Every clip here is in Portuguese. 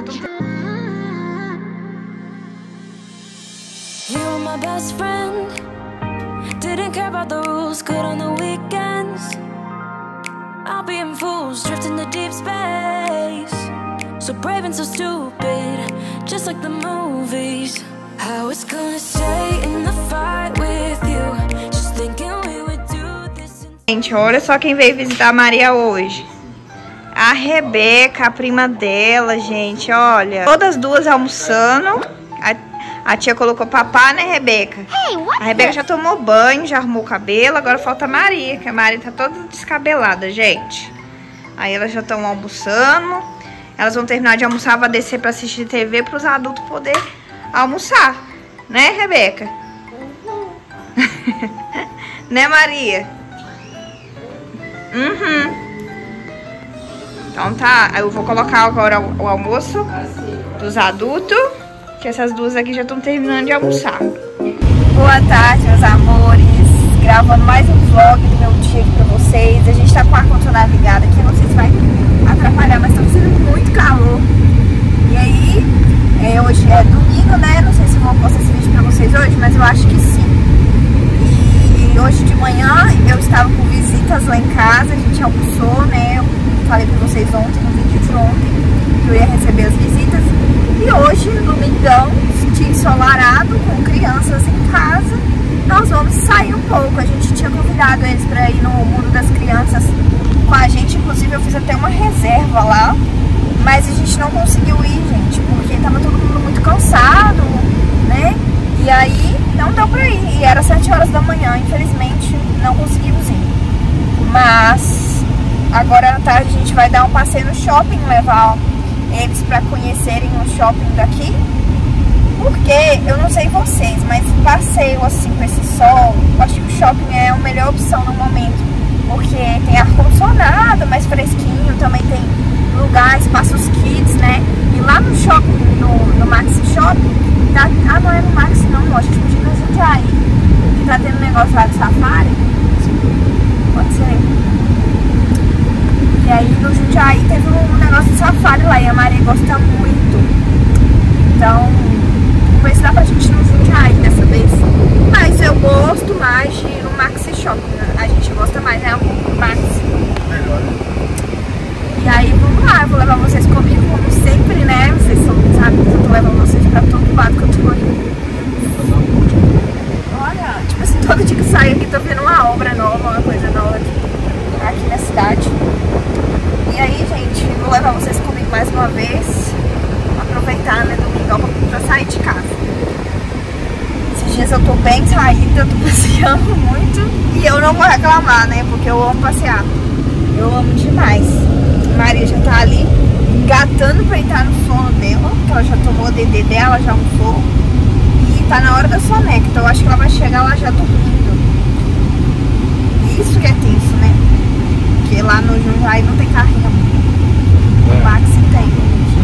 estão... You were my best friend. Didn't care about the rules, good on the weekends. I'll be in fools, drifting to deep space. So brave and so stupid, just like the movies. I was gonna stay in the fight with you, just thinking we would do this. Gente, olha só quem veio visitar a Maria hoje. A Rebeca, a prima dela, gente, olha. Todas duas almoçando. A tia colocou papá, né, Rebeca? A Rebeca já tomou banho, já arrumou o cabelo. Agora falta a Maria, que a Maria tá toda descabelada, gente. Aí elas já estão almoçando. Elas vão terminar de almoçar, vai descer pra assistir TV para os adultos poder almoçar. Né, Rebeca? Né, Maria? Então tá, eu vou colocar agora o almoço dos adultos, que essas duas aqui já estão terminando de almoçar. Boa tarde, meus amores. Gravando mais um vlog do meu dia aqui pra vocês. A gente tá com o ar-condicionado ligado aqui, eu não sei se vai atrapalhar, mas tá fazendo muito calor. E aí, hoje é domingo, né? Não sei se eu vou postar esse vídeo pra vocês hoje, mas eu acho que sim. E hoje de manhã eu estava com visitas lá em casa, a gente almoçou, né? Eu falei pra vocês ontem, no vídeo de ontem, que eu ia receber as visitas. E hoje, no domingão, dia ensolarado, com crianças em casa, nós vamos sair um pouco. A gente tinha convidado eles para ir no Mundo das Crianças com a gente, inclusive eu fiz até uma reserva lá, mas a gente não conseguiu ir, gente, porque tava todo mundo muito cansado, né? E aí não deu pra ir, e era 7 horas da manhã, infelizmente não conseguimos ir. Mas agora à tarde a gente vai dar um passeio no shopping, levar eles para conhecerem o shopping daqui, porque eu não sei vocês, mas passeio assim com esse sol, eu acho que o shopping é a melhor opção no momento, porque tem ar-condicionado, mais fresquinho, também tem lugar, espaços kids, né? E lá no shopping, no Maxi Shopping, tá, não é no Maxi não, acho que no Jundiaí, que tá tendo um negócio lá de safari, pode ser. E aí no Jundiaí teve um negócio de safari lá e a Maria gosta muito. Então, vamos ver se dá pra gente ir no Jundiaí dessa vez. Mas eu gosto mais de ir no Maxi Shopping. A gente gosta mais, né? O Maxi. Melhor. E aí vamos lá, eu vou levar vocês comigo como sempre, né? Vocês sabem que eu tô levando vocês pra todo lado que eu tô indo. Olha, tipo assim, todo dia que eu saio aqui tô vendo uma obra nova, uma coisa nova aqui na cidade. E aí, gente, vou levar vocês comigo mais uma vez. Aproveitar, né, domingão pra sair de casa. Esses dias eu tô bem saída, eu tô passeando muito. E eu não vou reclamar, né, porque eu amo passear. Eu amo demais. A Maria já tá ali engatando pra entrar no sono dela, que ela já tomou o DD dela, já almoçou. E tá na hora da soneca, então eu acho que ela vai chegar lá já dormindo. Isso que é tenso, né? Porque lá no Jundiaí não tem carrinho. O Maxi tem.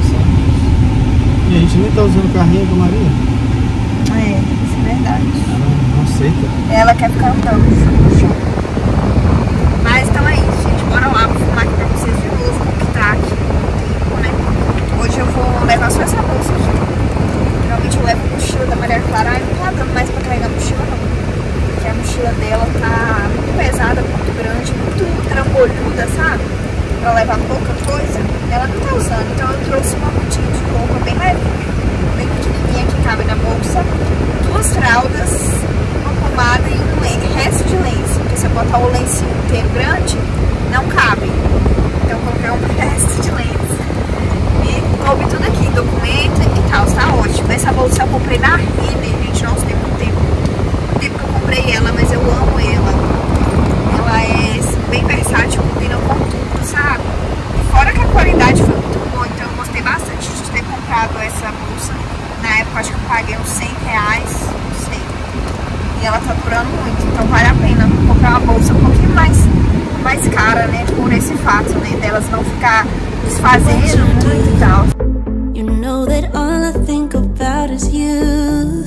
E a gente nem tá usando o carrinho da Maria? É, isso é verdade. Ela não aceita. Ela quer ficar andando no chão. Mas então é isso, gente. Bora lá, vou filmar aqui pra vocês de novo como que tá aqui o tempo, né? Hoje eu vou levar só essa bolsa aqui. Geralmente eu levo a mochila da Maria Clara e não tá dando mais pra carregar a mochila não. Porque a mochila dela tá muito pesada, muito grande, muito trambolhuda, sabe? Pra levar pouca coisa, ela não tá usando. Então eu trouxe uma botinha de roupa bem levinha, bem pequenininha, que cabe na bolsa, 2 fraldas, uma pomada e um resto de lenço. Porque se eu botar o lencinho inteiro grande, não cabe. Então eu coloquei um resto de lenço. E coube tudo aqui, documento e tal, tá ótimo. Essa bolsa eu comprei na Renner, gente, nossa, tem muito tempo. Muito tempo que eu comprei ela, mas eu amo ela. Ela é bem versátil, combina com tudo, sabe? E fora que a qualidade foi muito boa, então eu gostei bastante de ter comprado essa bolsa. Na época acho que eu paguei uns 100 reais, não sei. E ela tá durando muito, então vale a pena comprar uma bolsa um pouquinho mais cara, né? Por esse fato, né? Delas não ficar desfazendo muito e tal. You know that all I think about is you.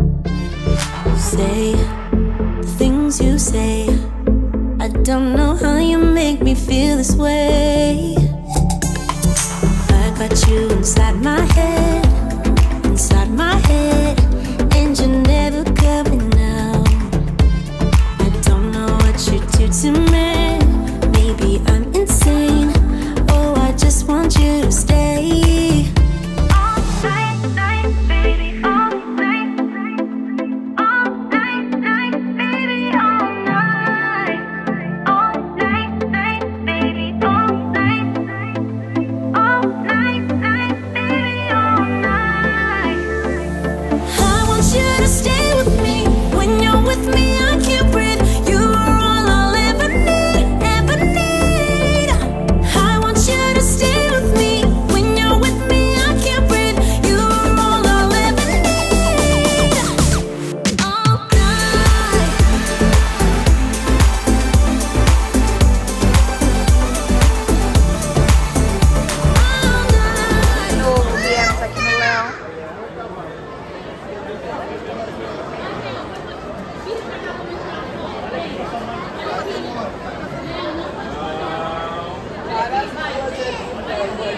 Say the things you say. I don't know how you make me feel this way. I got you inside my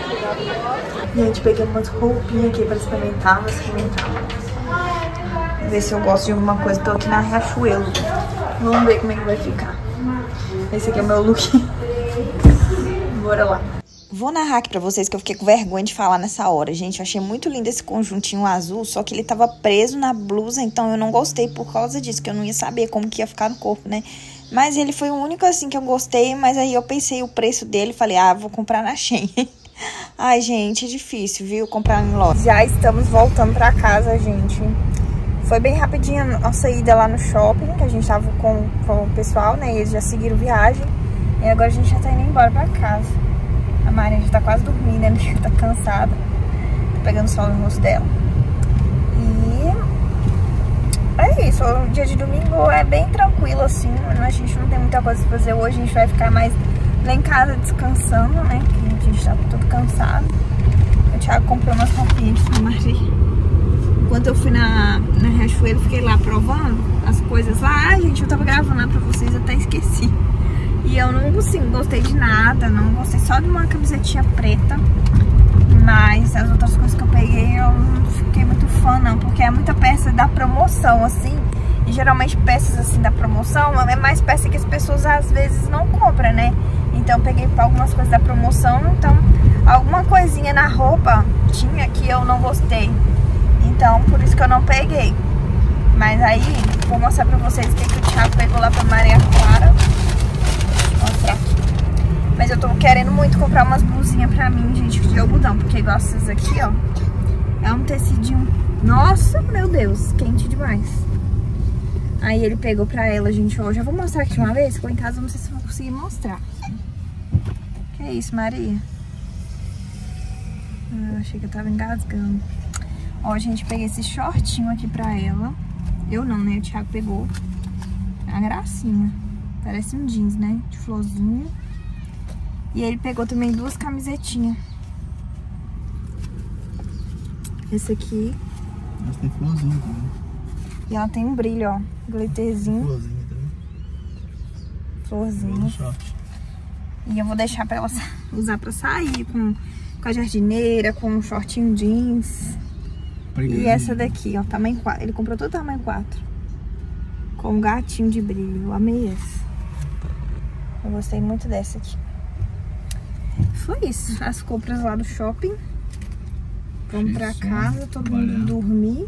Gente, peguei umas roupinhas aqui pra experimentar, vou experimentar. Ver se eu gosto de alguma coisa. Tô aqui na Riachuelo. Vamos ver como é que vai ficar. Esse aqui é o meu look. Bora lá. Vou narrar aqui pra vocês que eu fiquei com vergonha de falar nessa hora. Gente, eu achei muito lindo esse conjuntinho azul, só que ele tava preso na blusa, então eu não gostei por causa disso, que eu não ia saber como que ia ficar no corpo, né? Mas ele foi o único, assim, que eu gostei, mas aí eu pensei o preço dele, falei, ah, vou comprar na Shein. Ai, gente, é difícil, viu, comprar em loja. Já estamos voltando pra casa, gente. Foi bem rapidinho a nossa ida lá no shopping, que a gente tava com o pessoal, né? E eles já seguiram viagem. E agora a gente já tá indo embora pra casa. A Maria já tá quase dormindo, né? Tá cansada. Tá pegando sol no rosto dela. E é isso. O dia de domingo é bem tranquilo, assim. A gente não tem muita coisa pra fazer hoje. A gente vai ficar mais lá em casa descansando, né? Porque a gente tá todo cansado. O Thiago comprou umas roupinhas pra Maria. Enquanto eu fui na Riachuelo, fiquei lá provando as coisas lá. Ai, gente, eu tava gravando lá pra vocês, até esqueci. E eu não, assim, gostei de nada, não gostei só de uma camisetinha preta. Mas as outras coisas que eu peguei, eu não fiquei muito fã, não. Porque é muita peça da promoção, assim. E geralmente peças, assim, da promoção é mais peça que as pessoas, às vezes, não compram, né? Então eu peguei algumas coisas da promoção. Então, alguma coisinha na roupa tinha que eu não gostei. Então, por isso que eu não peguei. Mas aí, vou mostrar pra vocês o que o Thiago pegou lá pra Maria Clara. Vou mostrar aqui. Mas eu tô querendo muito comprar umas blusinhas pra mim, gente, de algodão. Porque igual essas aqui, ó. É um tecidinho. Nossa, meu Deus, quente demais. Aí ele pegou pra ela, gente, ó. Já vou mostrar aqui de uma vez. Ficou em casa, não sei se eu vou conseguir mostrar. Que é isso, Maria? Ah, achei que eu tava engasgando. Ó, gente, peguei esse shortinho aqui pra ela. Eu não, né? O Thiago pegou. É uma gracinha. Parece um jeans, né? De florzinha. E ele pegou também duas camisetinhas. Esse aqui. Mas tem florzinha também. E ela tem um brilho, ó. Glitterzinho. Florzinha também. Florzinha. Short. E eu vou deixar pra ela usar pra sair com a jardineira, com um shortinho jeans. E essa daqui, ó, tamanho 4. Ele comprou todo tamanho 4. Com um gatinho de brilho. Eu amei esse. Eu gostei muito dessa aqui. Foi isso. As compras lá do shopping. Vamos pra casa, todo mundo dormir.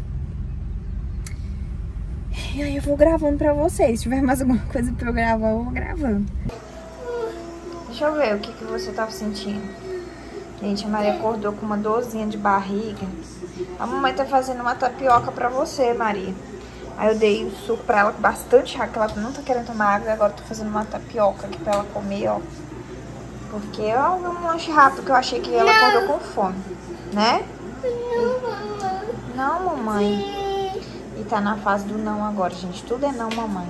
E aí eu vou gravando pra vocês. Se tiver mais alguma coisa pra eu gravar, eu vou gravando. Deixa eu ver o que você tava sentindo. Gente, a Maria acordou com uma dorzinha de barriga. A mamãe tá fazendo uma tapioca pra você, Maria. Aí eu dei o suco pra ela com bastante água, que ela não tá querendo tomar água. E agora eu tô fazendo uma tapioca aqui pra ela comer, ó. Porque é um lanche rápido que eu achei que ela acordou com fome, né? Não, mamãe. E tá na fase do não agora, gente. Tudo é não, mamãe.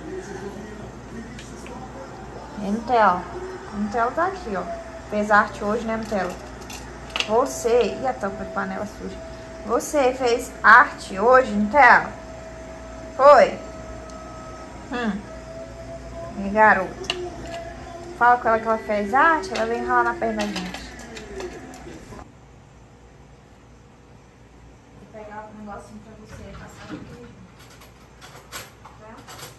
E Nutella? Nutella tá aqui, ó. Fez arte hoje, né, Nutella? Você... Ih, a tampa de panela suja. Você fez arte hoje, Nutella? Foi? E garota. Fala com ela que ela fez arte, ela vem ralar na perna da gente. Vou pegar um negocinho pra você passar aqui. Tá?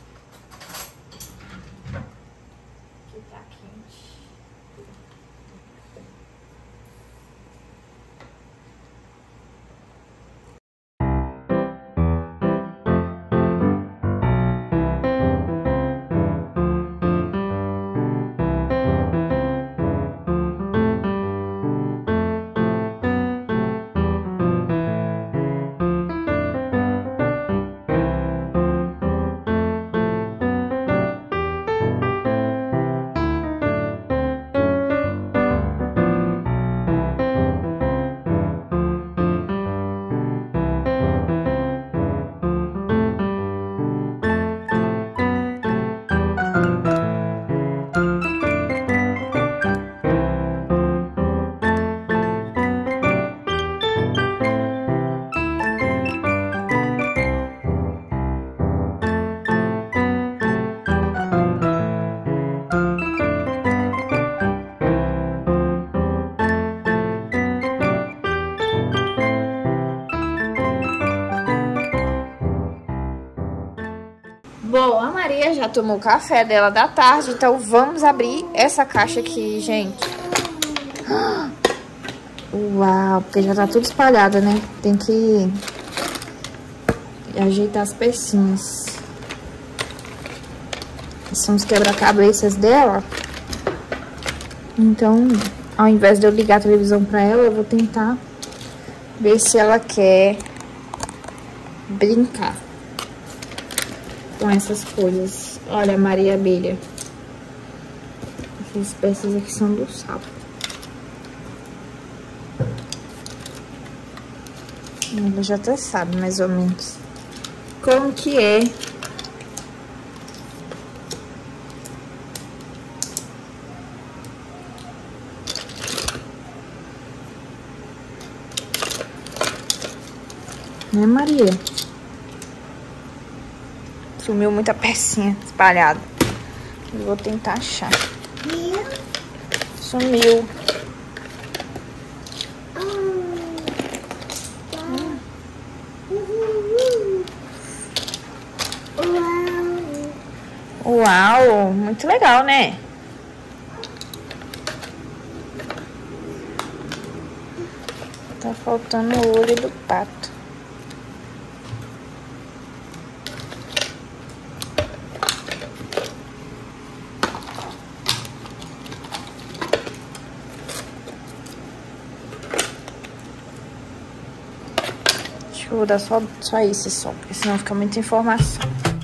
Aqui tá quente. Maria já tomou o café dela da tarde, então vamos abrir essa caixa aqui, gente. Uau, porque já tá tudo espalhado, né? Tem que ajeitar as pecinhas. São os quebra-cabeças dela. Então, ao invés de eu ligar a televisão pra ela, eu vou tentar ver se ela quer brincar com essas coisas. Olha, Maria Abelha. Essas peças aqui são do sapo. Ela já até sabe, mais ou menos, como que é. Né, Maria? Sumiu muita pecinha espalhada. Eu vou tentar achar. Sumiu. Uau, muito legal, né? Tá faltando o olho do pato. Acho que eu vou dar só esse só, porque senão fica muita informação.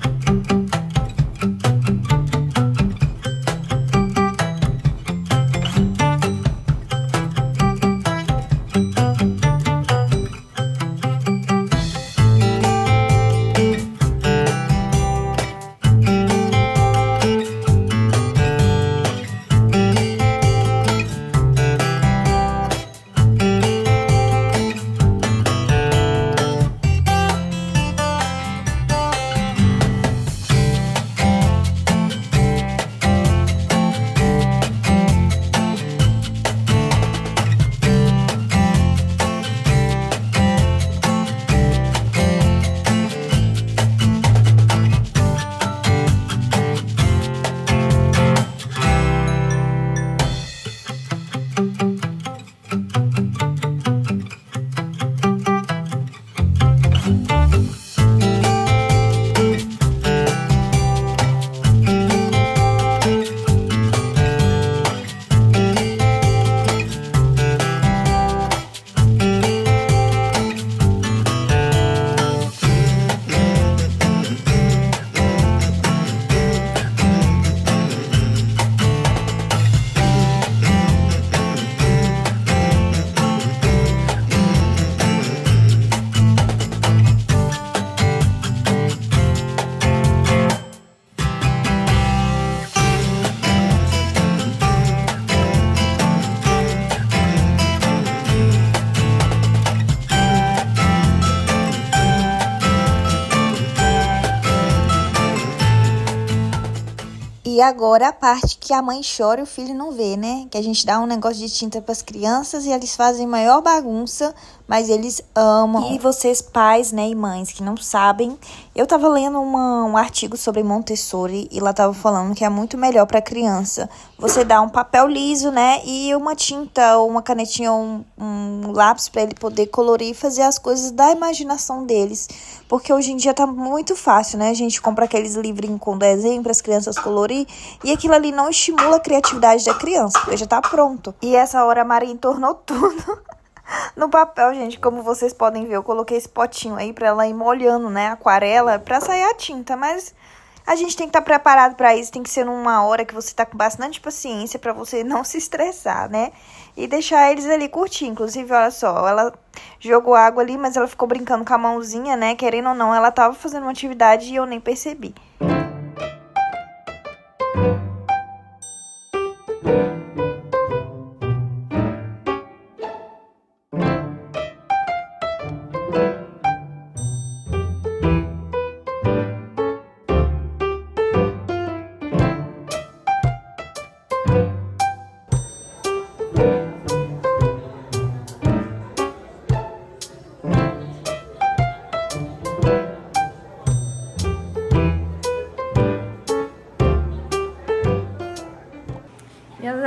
E agora a parte que a mãe chora e o filho não vê, né? Que a gente dá um negócio de tinta para as crianças e eles fazem maior bagunça, mas eles amam. E vocês pais, né, e mães que não sabem, eu tava lendo um artigo sobre Montessori e lá tava falando que é muito melhor para criança você dar um papel liso, né, e uma tinta ou uma canetinha ou um lápis para ele poder colorir e fazer as coisas da imaginação deles. Porque hoje em dia tá muito fácil, né? A gente compra aqueles livrinhos com desenho para as crianças colorir e aquilo ali não estimula a criatividade da criança, porque já tá pronto. E essa hora a Maria entornou tudo no papel, gente. Como vocês podem ver, eu coloquei esse potinho aí pra ela ir molhando, né, a aquarela, pra sair a tinta. Mas a gente tem que estar preparado pra isso. Tem que ser numa hora que você tá com bastante paciência pra você não se estressar, né? E deixar eles ali curtir. Inclusive, olha só, ela jogou água ali, mas ela ficou brincando com a mãozinha, né? Querendo ou não, ela tava fazendo uma atividade e eu nem percebi.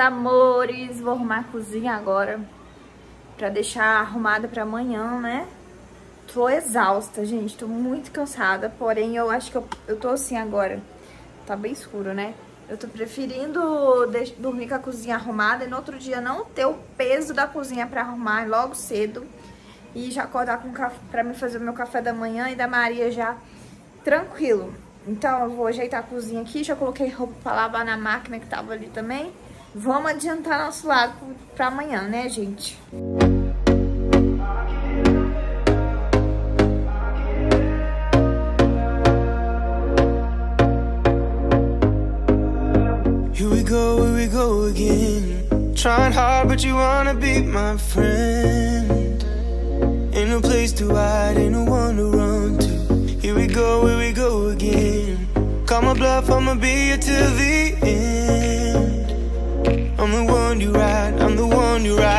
amores, vou arrumar a cozinha agora pra deixar arrumada pra amanhã, né? Tô exausta, gente, tô muito cansada, porém eu acho que eu tô assim agora. Tá bem escuro, né? Eu tô preferindo dormir com a cozinha arrumada e no outro dia não ter o peso da cozinha pra arrumar logo cedo. E já acordar com pra me fazer o meu café da manhã e da Maria já tranquilo. Então eu vou ajeitar a cozinha aqui, já coloquei roupa pra lavar na máquina que tava ali também. Vamos adiantar nosso lado pra amanhã, né, gente? Here we go again. Trying hard, but you wanna be my friend. Ain't no place to hide, ain't no one to run to. Here we go again. Call my bluff, I'ma be here till the end. I'm the one you ride, I'm the one you ride.